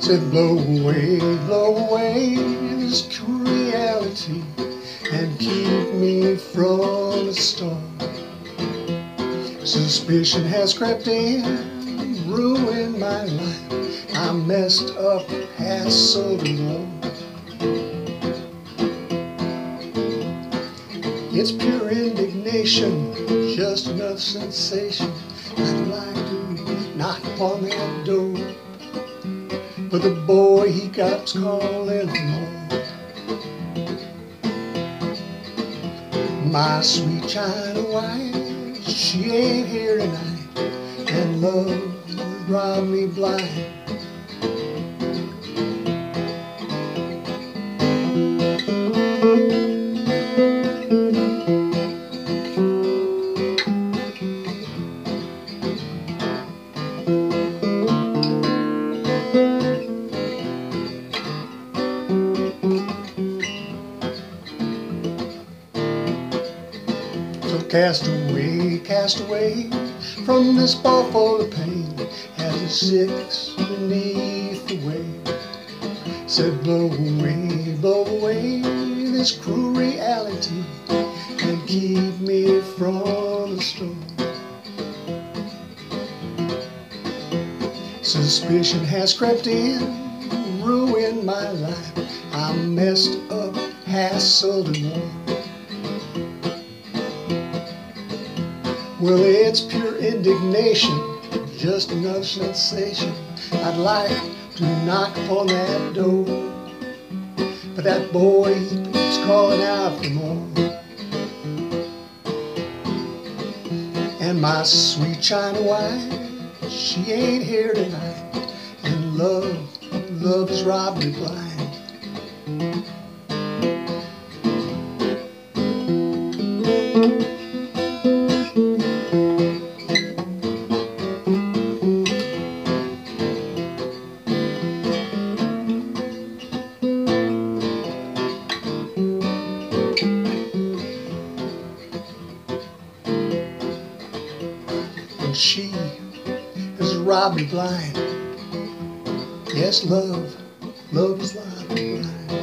Said blow away this cruel reality and keep me from the storm. Suspicion has crept in, ruined my life. I messed up, hassled alone. It's pure indignation, just another sensation. I'd like to knock upon that door, but the boy, he keeps calling home. My sweet China wife, she ain't here tonight, and love will drive me blind. So cast away from this ball full of pain as it sits beneath the wave. Said blow away this cruel reality and keep me from the storm. Suspicion has crept in, ruined my life. I messed up, hassled and won. Well, it's pure indignation, just another sensation. I'd like to knock upon that door, but that boy, he keeps calling out for more. And my sweet China wife, she ain't here tonight, and love has robbed me blind. And she has robbed me blind. Yes, love has robbed me blind.